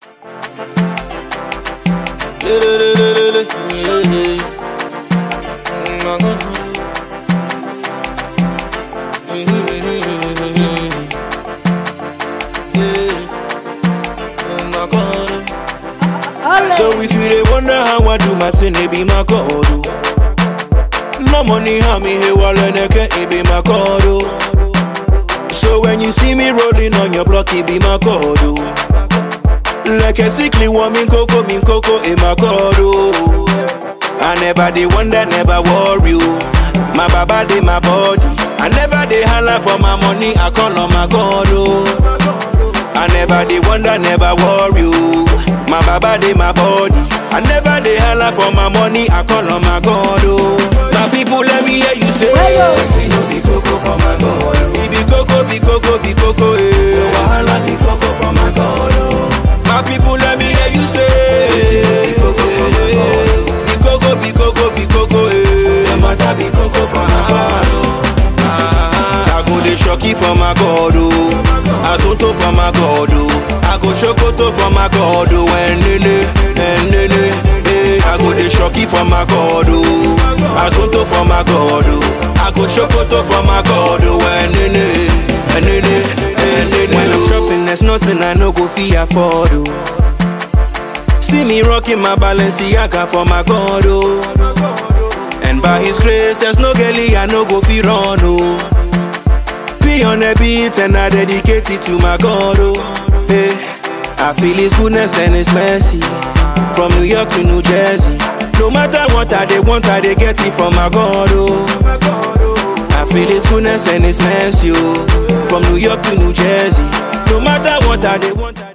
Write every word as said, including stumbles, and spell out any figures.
So if you dey wonder how I do my thing, it be my God. No money, how me here while it be my God. So when you see me rolling on your block, it be my God. Like a sickly woman, coco, min coco, in my God. I never dey wonder, never worry. My baba dey my body. I never dey holla for my money, I call on my God. I never dey wonder, never worry. My baba dey my body. I never dey holla for my money, I call on my God. My people, let me hear you say, See no be coco for my God. Be coco, be coco, be coco, eh. Wahala be coco for my God. My people, let me hear you say, Be coco for my God. Be coco, be coco, be coco, eh. The matter be coco for my God. I go dey shocky for my God, oh. Azonto for my God, oh. I go shokoto for my God, oh. Enene, enene, eh. I go dey shocky for my God, oh. Azonto for my God, oh. I go shokoto for my God, oh. Enene, enene, enene. When I'm shopping, there's nothing I no go fit afford, oh. See me rocking my Balenciaga for my God, oh. And by His grace, there's no girlie I no go fit run, oh. Be on a beat and I dedicate it to my God, oh. Hey, I feel His goodness and His mercy from New York to New Jersey. No matter what I they want, I they get it from my God, oh. I feel His goodness and His mercy, oh. From New York to New Jersey. No matter what I they want, I